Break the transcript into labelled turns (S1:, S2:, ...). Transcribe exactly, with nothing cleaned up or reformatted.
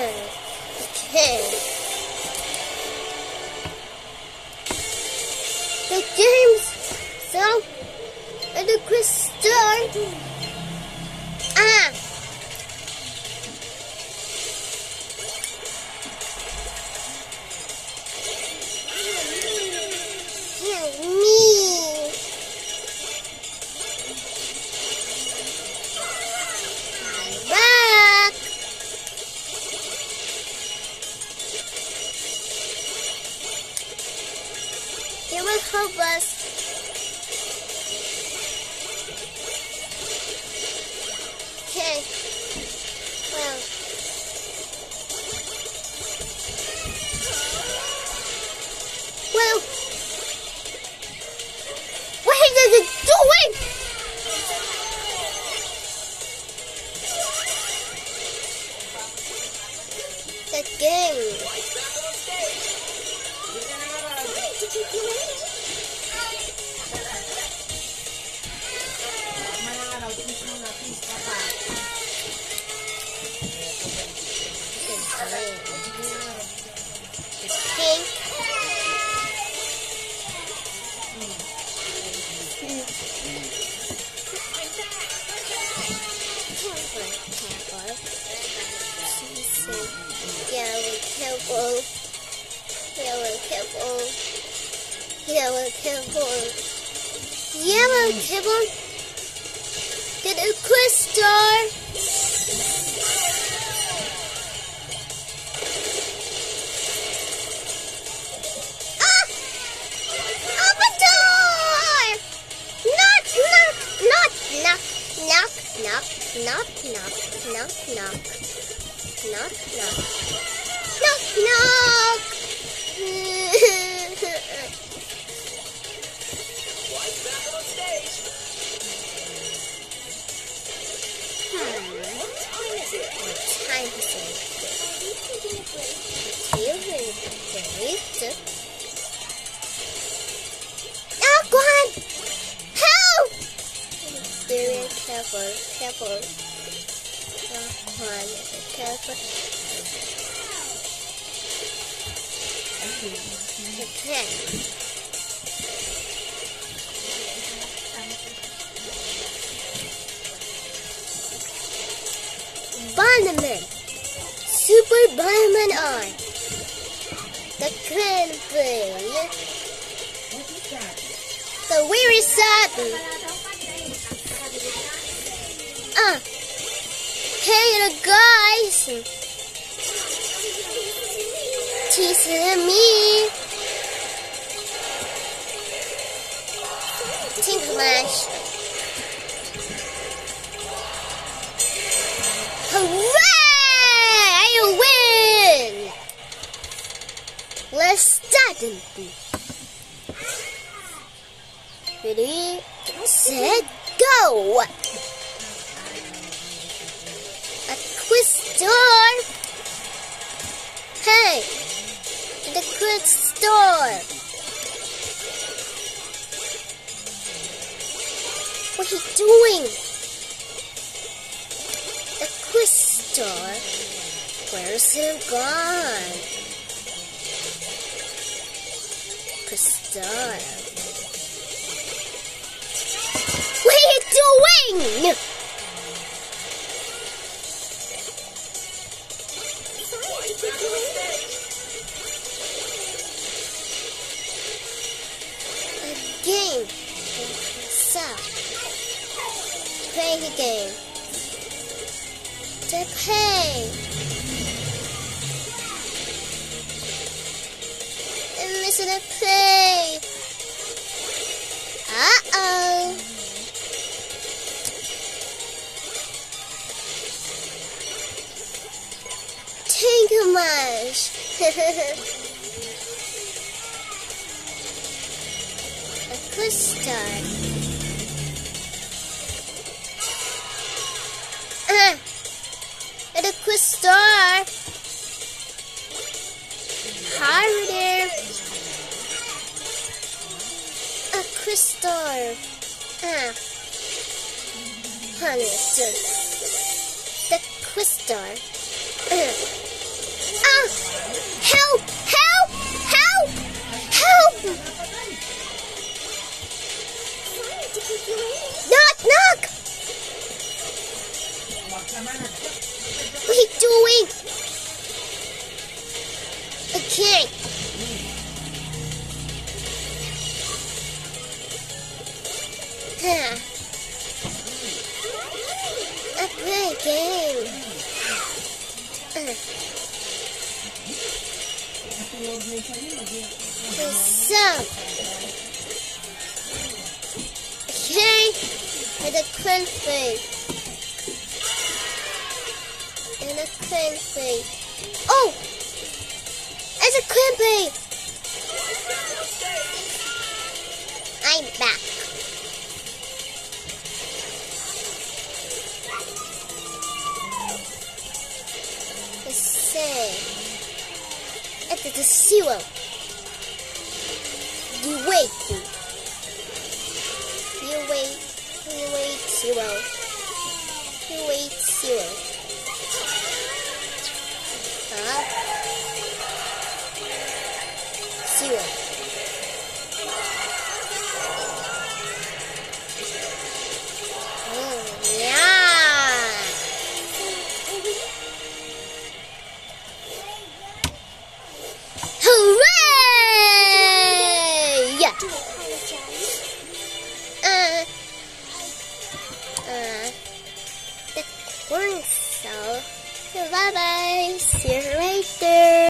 S1: Okay. The game's so and the quiz start. Ah. Help me. I'm back. It will help us. Okay. Well. Well. What is it doing? The game. Yellow careful. Yellow careful. Yellow careful. Yellow careful. Did a quiz start? Ah! Open door! Knock, knock, knock, knock, knock, knock, knock, knock, knock, knock. Knock, knock. Knock, knock.
S2: Why's back on stage?
S1: Hmm.
S2: What time is it?
S1: What time is it? Wait. Oh, God! Help! Very careful, careful. Come on, careful. Okay. Bomberman. Super bomberman on. The grand thing. The weary sudden. Ah. Hey, the guys. Teasing me. Tinklash. Hooray! I win! Let's start. Ready, set, go! A quiz store. Hey, the quiz store. What are you doing? The quiz store. Where's it gone? Quiz store. What are you doing? Game. So, play the game. To play. And listen to play. Uh-oh. Thank you much. A good start. Ah, at a quiz store. Hi there. A quiz store. Ah, honey, the quiz store. Ah. in a crimpy. Oh! It's a crimpy! I'm back. Let's see. It's a zero. You wait. You wait. You wait zero. You wait zero. Huh? Zero.